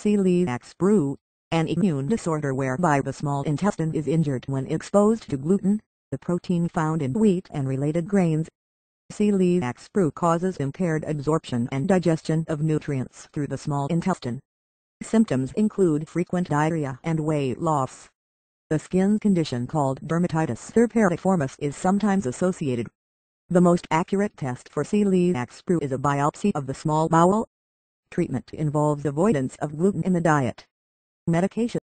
Celiac sprue, an immune disorder whereby the small intestine is injured when exposed to gluten, the protein found in wheat and related grains. Celiac sprue causes impaired absorption and digestion of nutrients through the small intestine. Symptoms include frequent diarrhea and weight loss. The skin condition called dermatitis herpetiformis is sometimes associated. The most accurate test for celiac sprue is a biopsy of the small bowel. Treatment involves avoidance of gluten in the diet. Medication